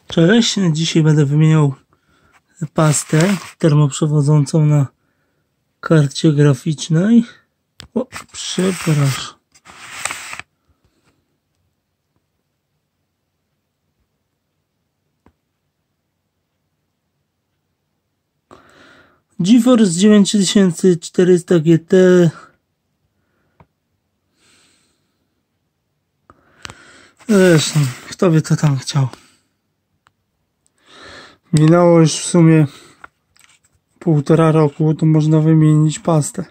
Cześć, dzisiaj będę wymieniał pastę termoprzewodzącą na karcie graficznej. O, przepraszam. GeForce 9400 GT. Zresztą, kto by to tam chciał. Minęło już w sumie 1,5 roku, to można wymienić pastę.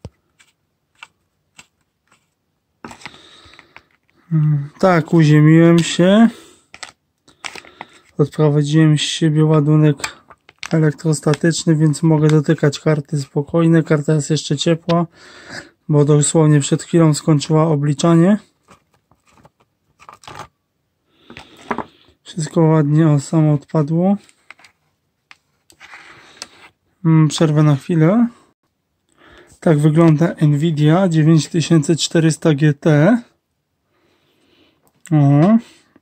Tak, uziemiłem się. Odprowadziłem z siebie ładunek elektrostatyczny, więc mogę dotykać karty spokojnie. Karta jest jeszcze ciepła, bo dosłownie przed chwilą skończyła obliczanie. Wszystko ładnie samo odpadło. Przerwę na chwilę. Tak wygląda Nvidia 9400 GT. O.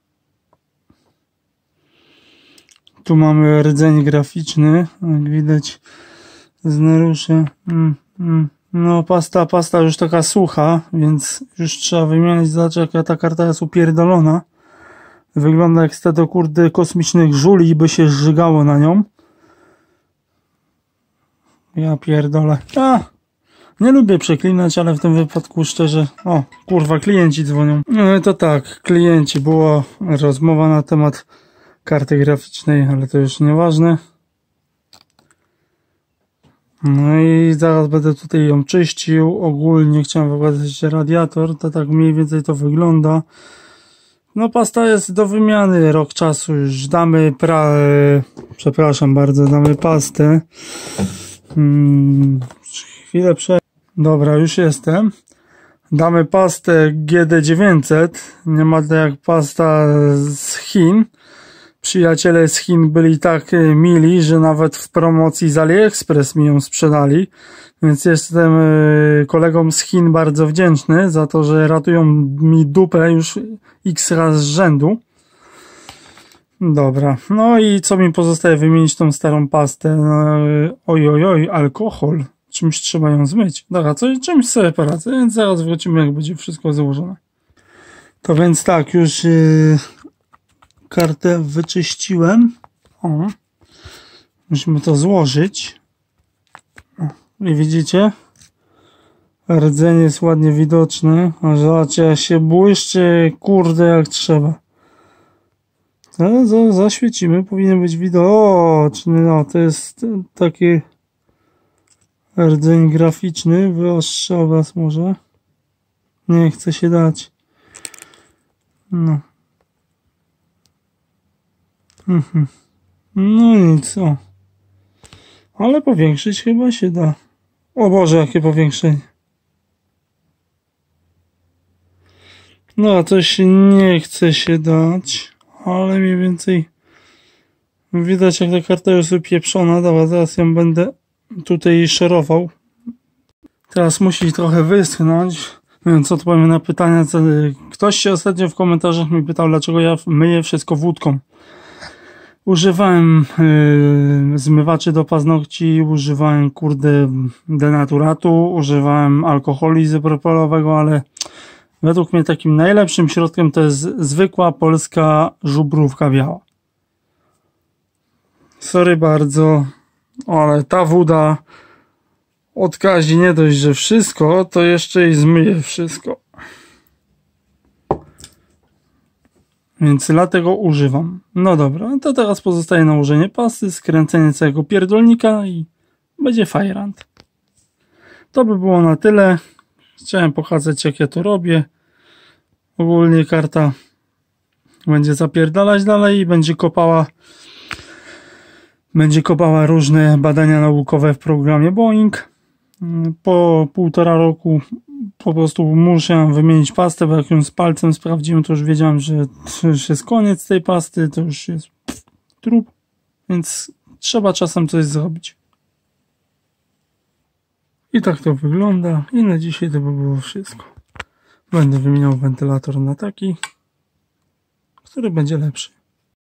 Tu mamy rdzeń graficzny, jak widać z naruszy. No pasta już taka sucha, więc już trzeba wymienić. Zobacz, jaka ta karta jest upierdolona. Wygląda jak stado kurde kosmicznych żuli i by się zżygało na nią. Ja pierdolę. Nie lubię przeklinać, ale w tym wypadku szczerze... O, kurwa, klienci dzwonią. No to tak, klienci. Była rozmowa na temat karty graficznej, ale to już nieważne. No i zaraz będę tutaj ją czyścił. Ogólnie chciałem pokazać radiator. To tak mniej więcej to wygląda. No pasta jest do wymiany. Rok czasu już damy przepraszam bardzo, damy pastę. Chwilę Dobra, już jestem. Damy pastę GD900. Nie ma to jak pasta z Chin. Przyjaciele z Chin byli tak mili, że nawet w promocji z AliExpress mi ją sprzedali. Więc jestem kolegom z Chin bardzo wdzięczny za to, że ratują mi dupę już x raz z rzędu. Dobra, no i co mi pozostaje? Wymienić tą starą pastę. Oj, alkohol. Czymś trzeba ją zmyć. Dobra, czymś sobie poradzę, więc zaraz wrócimy, jak będzie wszystko złożone. To więc tak, już kartę wyczyściłem. O, musimy to złożyć. O, i widzicie? Rdzeń jest ładnie widoczny. A zobaczcie, jak się błyszczy, kurde, jak trzeba. Zaświecimy, powinien być widoczny. No, to jest taki rdzeń graficzny. Wyostrzę was może. Nie chce się dać. No. No nic, o. Ale powiększyć chyba się da. O Boże, jakie powiększenie. No, coś nie chce się dać. Ale mniej więcej widać, jak ta karta jest upieprzona. Dobra, zaraz ją będę tutaj szerował. Teraz musi trochę wyschnąć, więc odpowiem na pytania. Ktoś się ostatnio w komentarzach mi pytał, dlaczego ja myję wszystko wódką. Używałem zmywaczy do paznokci, używałem denaturatu, używałem alkoholu izopropylowego, ale według mnie takim najlepszym środkiem to jest zwykła polska żubrówka biała. Sorry bardzo, ale ta woda odkazi nie dość, że wszystko, to jeszcze i zmyje wszystko. Więc dlatego używam. No dobra, to teraz pozostaje nałożenie pasty, skręcenie całego pierdolnika i będzie fajrant. To by było na tyle. Chciałem pokazać, jak ja to robię. Ogólnie karta będzie zapierdalać dalej i będzie kopała różne badania naukowe w programie Boeing. Po 1,5 roku po prostu muszę wymienić pastę, bo jak ją z palcem sprawdziłem, to już wiedziałem, że to już jest koniec tej pasty, to już jest trup, więc trzeba czasem coś zrobić. I tak to wygląda i na dzisiaj to by było wszystko. Będę wymieniał wentylator na taki, który będzie lepszy.